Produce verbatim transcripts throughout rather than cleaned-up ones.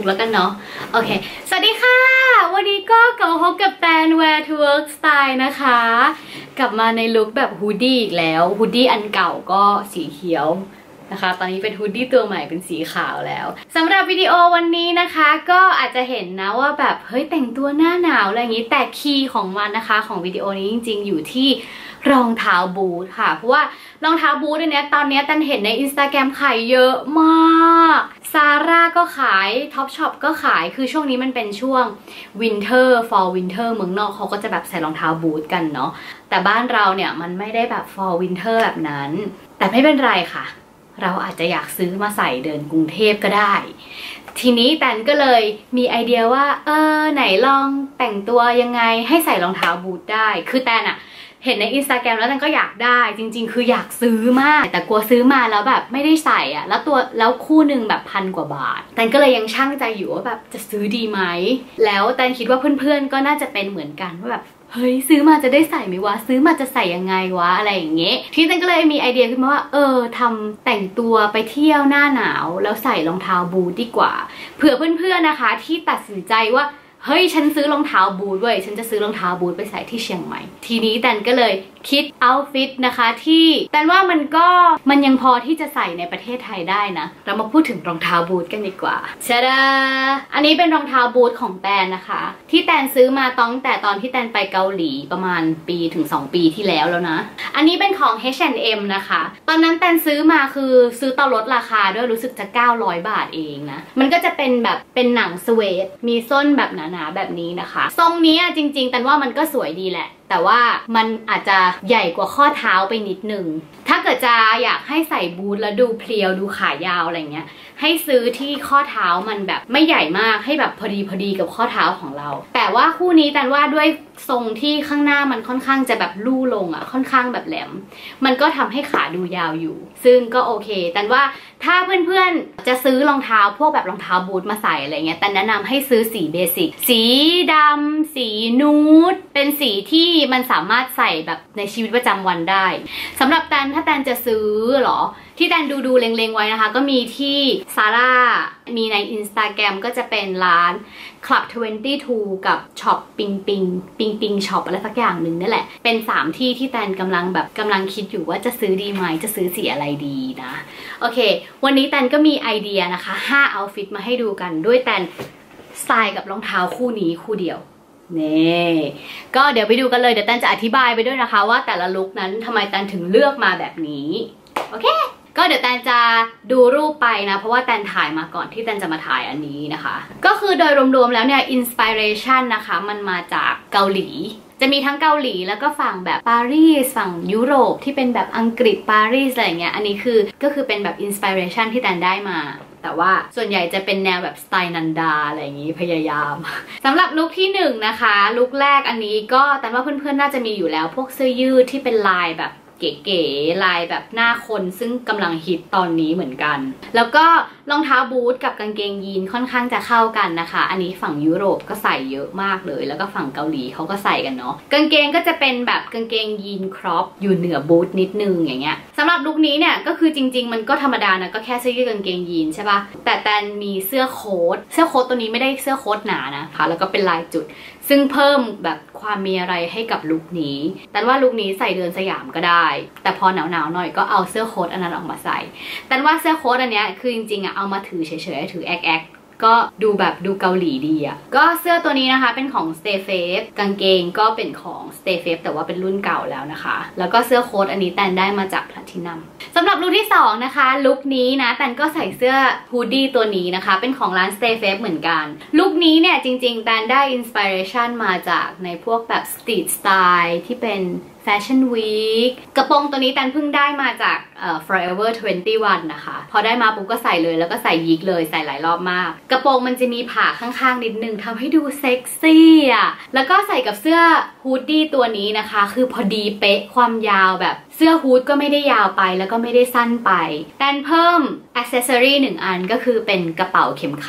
แล้วกันเนาะโอเคสวัสดีค่ะวันนี้ก็กลับมาพบกับแตน Wear to Work Style นะคะกลับมาในลุคแบบฮูดดี้อีกแล้วฮูดดี้อันเก่าก็สีเขียวนะคะตอนนี้เป็นฮูดดี้ตัวใหม่เป็นสีขาวแล้วสำหรับวิดีโอวันนี้นะคะก็อาจจะเห็นนะว่าแบบเฮ้ยแต่งตัวหน้าหนาวอะไรอย่างนี้แต่คีย์ของมันนะคะของวิดีโอนี้จริงๆอยู่ที่รองเท้าบูทค่ะเพราะว่ารองเท้าบูทเนี่ยตอนนี้ตันเห็นใน Instagram ขายเยอะมากซาร่าก็ขายท็อปช็อปก็ขายคือช่วงนี้มันเป็นช่วงวินเทอร์ฟอลวินเทอร์เมืองนอกเขาก็จะแบบใส่รองเท้าบูทกันเนาะแต่บ้านเราเนี่ยมันไม่ได้แบบฟอลวินเทอร์แบบนั้นแต่ไม่เป็นไรค่ะเราอาจจะอยากซื้อมาใส่เดินกรุงเทพก็ได้ทีนี้แตนก็เลยมีไอเดียว่าเออไหนลองแต่งตัวยังไงให้ใส่รองเท้าบูทได้คือแตนอะเห็นใน Instagram แล้วแตนก็อยากได้จริงๆคืออยากซื้อมากแต่กลัวซื้อมาแล้วแบบไม่ได้ใส่อะแล้วตัวแล้วคู่หนึ่งแบบพันกว่าบาทแตนก็เลยยังชั่งใจอยู่ว่าแบบจะซื้อดีไหมแล้วแตนคิดว่าเพื่อนๆก็น่าจะเป็นเหมือนกันว่าแบบเฮ้ยซื้อมาจะได้ใส่ไหมวะซื้อมาจะใส่ยังไงวะอะไรอย่างเงี้ยที่แตนก็เลยมีไอเดียขึ้นมาว่าเออทำแต่งตัวไปเที่ยวหน้าหนาวแล้วใส่รองเท้าบูทดีกว่าเผื่อเพื่อนๆนะคะที่ตัดสินใจว่าเฮ้ยฉันซื้อรองเท้าบูทเว้ยฉันจะซื้อรองเท้าบูทไปใส่ที่เชียงใหม่ทีนี้แตนก็เลยคิดเอาท์ฟิตนะคะที่แตนว่ามันก็มันยังพอที่จะใส่ในประเทศไทยได้นะเรามาพูดถึงรองเท้าบูทกันดีกว่าชะดาอันนี้เป็นรองเท้าบูทของแตนนะคะที่แตนซื้อมาตั้งแต่ตอนที่แตนไปเกาหลีประมาณปีถึงสองปีที่แล้วแล้วนะอันนี้เป็นของ เอช แอนด์ เอ็ม นะคะตอนนั้นแตนซื้อมาคือซื้อตอนลดราคาด้วยรู้สึกจะเก้าร้อยบาทเองนะมันก็จะเป็นแบบเป็นหนังสเวทมีส้นแบบหนาๆแบบนี้นะคะทรงนี้จริงๆแตนว่ามันก็สวยดีแหละแต่ว่ามันอาจจะใหญ่กว่าข้อเท้าไปนิดนึงถ้าเกิดจะอยากให้ใส่บูทแล้วดูเพลียวดูขายาวอะไรเงี้ยให้ซื้อที่ข้อเท้ามันแบบไม่ใหญ่มากให้แบบพอดีพอดีกับข้อเท้าของเราแต่ว่าคู่นี้แตนว่าด้วยทรงที่ข้างหน้ามันค่อนข้างจะแบบลู่ลงอ่ะค่อนข้างแบบแหลมมันก็ทำให้ขาดูยาวอยู่ซึ่งก็โอเคแตนว่าถ้าเพื่อนๆจะซื้อรองเท้าพวกแบบรองเท้าบูทมาใส่อะไรเงี้ยแต่แนะนำให้ซื้อสีเบสิกสีดำสีนูดเป็นสีที่มันสามารถใส่แบบในชีวิตประจำวันได้สำหรับแตนถ้าแตนจะซื้อหรอที่แตนดูดูเล็งๆไว้นะคะก็มีที่ซาร่ามีใน Instagram ก็จะเป็นร้าน Club ยี่สิบสอง กับช็อปปิงปิงปิงปิงช็อปอะไรสักอย่างหนึ่งนั่นแหละเป็นสามที่ที่แตนกำลังแบบกำลังคิดอยู่ว่าจะซื้อดีไหมจะซื้อสีอะไรดีนะโอเควันนี้แตนก็มีไอเดียนะคะห้าเอาท์ฟิตมาให้ดูกันด้วยแตนสไตล์กับรองเท้าคู่นี้คู่เดียวนี่ก็เดี๋ยวไปดูกันเลยเดี๋ยวแตนจะอธิบายไปด้วยนะคะว่าแต่ละลุคนั้นทำไมแตนถึงเลือกมาแบบนี้โอเคก็เดี๋ยวแตนจะดูรูปไปนะเพราะว่าแตนถ่ายมาก่อนที่แตนจะมาถ่ายอันนี้นะคะก็คือโดยรวมๆแล้วเนี่ยอินสปิเรชันนะคะมันมาจากเกาหลีจะมีทั้งเกาหลีแล้วก็ฝั่งแบบปารีสฝั่งยุโรปที่เป็นแบบอังกฤษปารีสอะไรเงี้ยอันนี้คือก็คือเป็นแบบอินสปิเรชันที่แตนได้มาแต่ว่าส่วนใหญ่จะเป็นแนวแบบสไตล์นันดาอะไรอย่างนี้พยายามสำหรับลุคที่หนึ่งนะคะลุคแรกอันนี้ก็แต่ว่าเพื่อนๆน่าจะมีอยู่แล้วพวกเสื้อยืดที่เป็นลายแบบเก๋ๆลายแบบหน้าคนซึ่งกำลังฮิตตอนนี้เหมือนกันแล้วก็รองเท้าบูทกับกางเกงยีนค่อนข้างจะเข้ากันนะคะอันนี้ฝั่งยุโรปก็ใส่เยอะมากเลยแล้วก็ฝั่งเกาหลีเขาก็ใส่กันเนาะกางเกงก็จะเป็นแบบกางเกงยีนครอปอยู่เหนือบูทนิดนึงอย่างเงี้ยสำหรับลุคนี้เนี่ยก็คือจริงๆมันก็ธรรมดานะก็แค่เสื้อยืดกางเกงยีนใช่ปะแต่แตนมีเสื้อโค้ทเสื้อโค้ทตัวนี้ไม่ได้เสื้อโค้ทหนานะคะแล้วก็เป็นลายจุดซึ่งเพิ่มแบบความมีอะไรให้กับลุคนี้แต่ว่าลุคนี้ใส่เดินสยามก็ได้แต่พอหนาวๆหน่อยก็เอาเสื้อโค้ทอันนั้นออกมาใส่แต่ว่าเสื้อโค้ทอันเนี้ยคือจริงๆอะเอามาถือเฉยๆถือแอกๆก็ดูแบบดูเกาหลีดีอะก็เสื้อตัวนี้นะคะเป็นของ Stay Safe กางเกงก็เป็นของ Stay Safe แต่ว่าเป็นรุ่นเก่าแล้วนะคะแล้วก็เสื้อโค้ทอันนี้แตนได้มาจาก Platinum สำหรับลุคที่สองนะคะลุคนี้นะแตนก็ใส่เสื้อฮูดดี้ตัวนี้นะคะเป็นของร้าน Stay Safe เหมือนกันลุคนี้เนี่ยจริงๆแตนได้อินสปิเรชันมาจากในพวกแบบสตรีทสไตล์ที่เป็นแฟชั่นวีคกระโปรงตัวนี้แตนเพิ่งได้มาจากเอ่อ Forever ยี่สิบเอ็ดนะคะพอได้มาปุ๊บก็ใส่เลยแล้วก็ใส่ยิกเลยใส่หลายรอบมากกระโปรงมันจะมีผ่าข้างๆนิดนึงทำให้ดูเซ็กซี่อ่ะแล้วก็ใส่กับเสื้อฮูดดี้ตัวนี้นะคะคือพอดีเป๊ะความยาวแบบเสื้อฮูดก็ไม่ได้ยาวไปแล้วก็ไม่ได้สั้นไปแตนเพิ่มอ็อกเซสซอรี่หนึ่งอันก็คือเป็นกระเป๋าเข็มขัด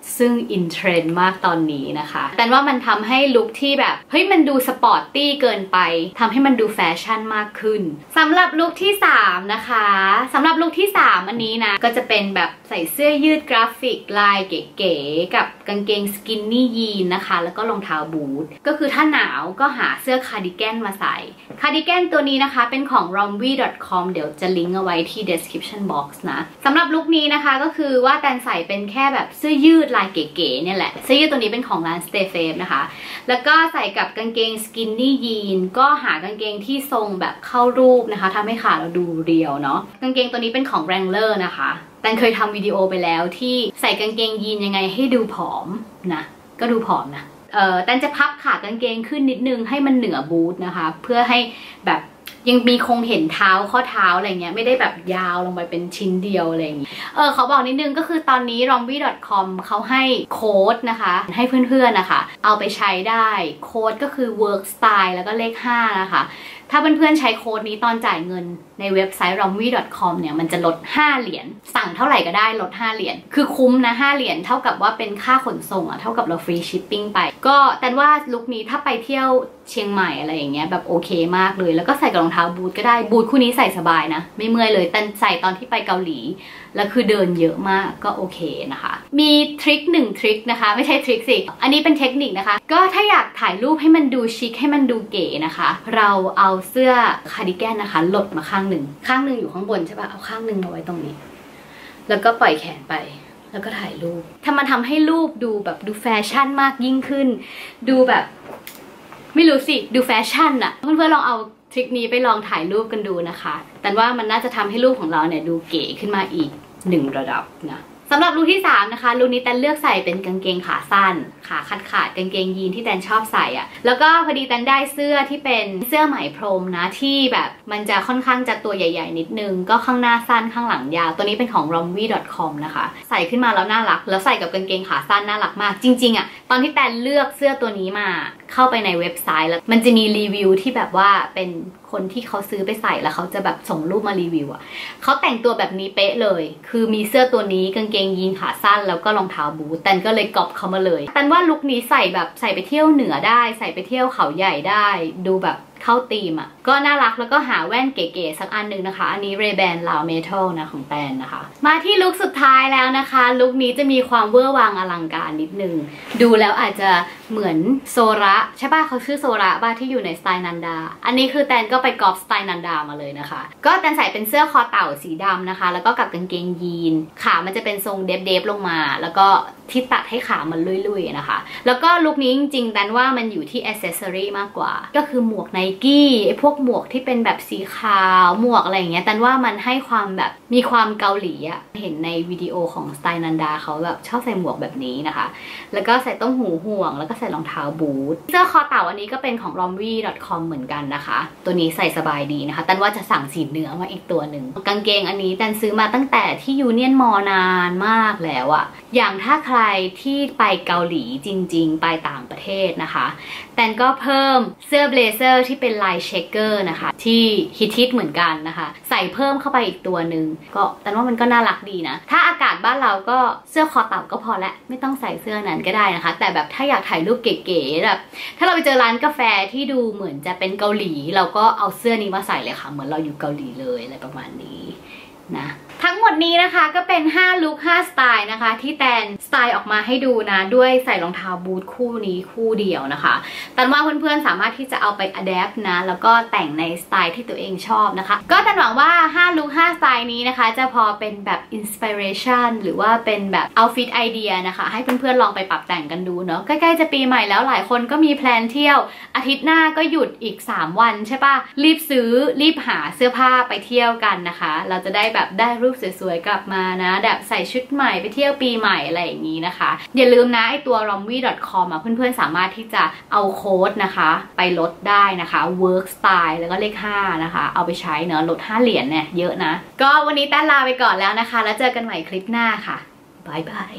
ซึ่งอินเทรนด์มากตอนนี้นะคะแต่ว่ามันทำให้ลุคที่แบบเฮ้ยมันดูสปอร์ตตี้เกินไปทำให้มันดูแฟชั่นมากขึ้นสำหรับลุคที่สามนะคะสำหรับลุคที่สามอันนี้นะก็จะเป็นแบบใส่เสื้อยืดกราฟิกลายเก๋ๆกับกางเกงสกินนี่ยีนนะคะแล้วก็รองเท้าบูทก็คือถ้าหนาวก็หาเสื้อคาร์ดิแกนมาใส่คาร์ดิแกนตัวนี้นะคะเป็นของ รอมวี ดอท คอม เดี๋ยวจะลิงก์เอาไว้ที่ description box นะสำหรับลุคนี้นะคะก็คือว่าแตนใส่เป็นแค่แบบเสื้อยืดลายเก๋ๆเนี่ยแหละเสื้อยืดตัวนี้เป็นของร้าน Stay Safe นะคะแล้วก็ใส่กับกางเกงสกินนี่ยีนก็หากางเกงที่ทรงแบบเข้ารูปนะคะทำให้ขาเราดูเรียวเนาะกางเกงตัวนี้เป็นของ Wrangler นะคะแตนเคยทำวิดีโอไปแล้วที่ใส่กางเกงยีนยังไงให้ดูผอมนะก็ดูผอมนะเอ่อแตนจะพับขากางเกงขึ้นนิดนึงให้มันเหนือบูทนะคะเพื่อให้แบบยังมีคงเห็นเท้าข้อเท้าอะไรเงี้ยไม่ได้แบบยาวลงไปเป็นชิ้นเดียวอะไรอย่างงี้เออเขาบอกนิดนึงก็คือตอนนี้ รอมวี ดอท คอม เขาให้โค้ดนะคะให้เพื่อนๆนะคะเอาไปใช้ได้โค้ดก็คือ work style แล้วก็เลขห้านะคะถ้าเพื่อนๆใช้โค้ดนี้ตอนจ่ายเงินในเว็บไซต์ รอมวี ดอท คอม เนี่ยมันจะลดห้าเหรียญสั่งเท่าไหร่ก็ได้ลดห้าเหรียญคือคุ้มนะห้าเหรียญเท่ากับว่าเป็นค่าขนส่งอะเท่ากับเราฟรีชิปปิ้งไปก็แต่ว่าลุคนี้ถ้าไปเที่ยวเชียงใหม่อะไรอย่างเงี้ยแบบโอเคมากเลยแล้วก็ใส่กับรองเท้าบูทก็ได้บูทคู่นี้ใส่สบายนะไม่เมื่อยเลยแต่ใส่ตอนที่ไปเกาหลีแล้วคือเดินเยอะมากก็โอเคนะคะมีทริคหนึ่งทริคนะคะไม่ใช่ทริคสิอันนี้เป็นเทคนิคนะคะก็ถ้าอยากถ่ายรูปให้มันดูชิคให้มันดูเก๋นะคะเราเอาเสื้อคาร์ดิแกนนะคะหลดมาข้างหนึ่งข้างหนึ่งอยู่ข้างบนใช่ปะเอาข้างหนึ่งมาไว้ตรงนี้แล้วก็ปล่อยแขนไปแล้วก็ถ่ายรูปถ้ามันทำให้รูปดูแบบดูแฟชั่นมากยิ่งขึ้นดูแบบไม่รู้สิดูแฟชั่นอะเพื่อนๆลองเอาทริคนี้ไปลองถ่ายรูปกันดูนะคะแต่ว่ามันน่าจะทำให้รูปของเราเนี่ยดูเก๋ขึ้นมาอีกหนึ่งระดับนะสำหรับลุคที่สามนะคะลุคนี้แตนเลือกใส่เป็นกางเกงขาสั้นขาขาดขาดกางเกงยีนที่แตนชอบใส่อ่ะแล้วก็พอดีแตนได้เสื้อที่เป็นเสื้อไหมพรมนะที่แบบมันจะค่อนข้างจะตัวใหญ่ๆนิดนึงก็ข้างหน้าสั้นข้างหลังยาวตัวนี้เป็นของ รอมวี ดอท คอม นะคะใส่ขึ้นมาแล้วน่ารักแล้วใส่กับกางเกงขาสั้นน่ารักมากจริงๆอ่ะตอนที่แตนเลือกเสื้อตัวนี้มาเข้าไปในเว็บไซต์แล้วมันจะมีรีวิวที่แบบว่าเป็นคนที่เขาซื้อไปใส่แล้วเขาจะแบบส่งรูปมารีวิวอ่ะเขาแต่งตัวแบบนี้เป๊ะเลยคือมีเสื้อตัวนี้กางเกงยีนขาสั้นแล้วก็รองเท้าบูทแตนก็เลยก๊อปเขามาเลยแตนว่าลุคนี้ใส่แบบใส่ไปเที่ยวเหนือได้ใส่ไปเที่ยวเขาใหญ่ได้ดูแบบเข้าธีมอ่ะก็น่ารักแล้วก็หาแว่นเก๋ๆสักอันหนึ่งนะคะอันนี้ Ray-Ban ลาว Metal นะของแตนนะคะมาที่ลุคสุดท้ายแล้วนะคะลุคนี้จะมีความเวอร์วังอลังการนิดนึงดูแล้วอาจจะเหมือนโซระใช่ป่ะเขาชื่อโซระบ้าที่อยู่ในสไตล์นันดาอันนี้คือแตนก็ไปก๊อปสไตล์นันดามาเลยนะคะก็แตนใส่เป็นเสื้อคอเต่าสีดำนะคะแล้วก็กับกางเกงยีนขามันจะเป็นทรงเดฟๆลงมาแล้วก็ที่ตัดให้ขามันลุยๆนะคะแล้วก็ลุคนี้จริงๆแตนว่ามันอยู่ที่อ c เซสซอรี่มากกว่าก็คือหมวกไนกี้ไอ้พวกหมวกที่เป็นแบบสีขาวหมวกอะไรอย่างเงี้ยแตนว่ามันให้ความแบบมีความเกาหลีอะเห็นในวิดีโอของสไตล์นันดาเขาแบบชอบใส่หมวกแบบนี้นะคะแล้วก็ใส่ต้งหูห่วงแล้วก็ใส่รองเท้าบูทเสื้อคอเต่าอันนี้ก็เป็นของ รอมวี ดอท คอม เหมือนกันนะคะตัวนี้ใส่สบายดีนะคะแตนว่าจะสั่งสีเนื้อมาอีกตัวหนึ่งกางเกงอันนี้แตนซื้อมาตั้งแต่ที่ยูเนียนมอนานมากแล้วอะอย่างถ้าใครที่ไปเกาหลีจริงๆไปต่างประเทศนะคะแตนก็เพิ่มเสื้อเบลเซอร์ที่เป็นลายเชคเกอร์นะคะที่ฮิตๆเหมือนกันนะคะใส่เพิ่มเข้าไปอีกตัวหนึ่งก็แตนว่ามันก็น่ารักดีนะถ้าอากาศบ้านเราก็เสื้อคอเต่าก็พอละไม่ต้องใส่เสื้อนั้นก็ได้นะคะแต่แบบถ้าอยากถ่ายรูปเก๋ๆแบบถ้าเราไปเจอร้านกาแฟที่ดูเหมือนจะเป็นเกาหลีเราก็เอาเสื้อนี้มาใส่เลยค่ะเหมือนเราอยู่เกาหลีเลยอะไรประมาณนี้นะทั้งหมดนี้นะคะก็เป็นห้าลุคห้าสไตล์นะคะที่แตนสไตล์ออกมาให้ดูนะด้วยใส่รองเท้าบูทคู่นี้คู่เดียวนะคะแต่ว่าเพื่อนๆสามารถที่จะเอาไปอัดแอปนะแล้วก็แต่งในสไตล์ที่ตัวเองชอบนะคะก็แตนหวังว่าห้าลุคห้าสไตล์นี้นะคะจะพอเป็นแบบอินสปิเรชันหรือว่าเป็นแบบเอาท์ฟิตไอเดียนะคะให้เพื่อนๆลองไปปรับแต่งกันดูเนาะใกล้ๆจะปีใหม่แล้วหลายคนก็มีแพลนเที่ยวอาทิตย์หน้าก็หยุดอีกสามวันใช่ปะรีบซื้อรีบหาเสื้อผ้าไปเที่ยวกันนะคะเราจะได้แบบได้รูปสวยๆกลับมานะแบบใส่ชุดใหม่ไปเที่ยวปีใหม่อะไรอย่างนี้นะคะอย่าลืมนะไอตัว รอมวี ดอท คอม อ่ะเพื่อนๆสามารถที่จะเอาโค้ดนะคะไปลดได้นะคะ work style แล้วก็เลขห้านะคะเอาไปใช้เนอะลดห้าเหรียญเนี่ยเยอะนะก็วันนี้แต้ลาไปก่อนแล้วนะคะแล้วเจอกันใหม่คลิปหน้าค่ะบายบาย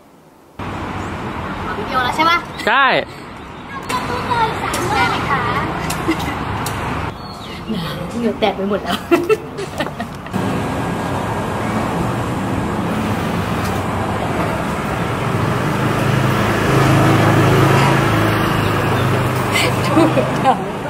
มาวิดีโอแล้วใช่ปะใช่ได้ไหมคะหนาวเหงื่อแตกไปหมดแล้วพูด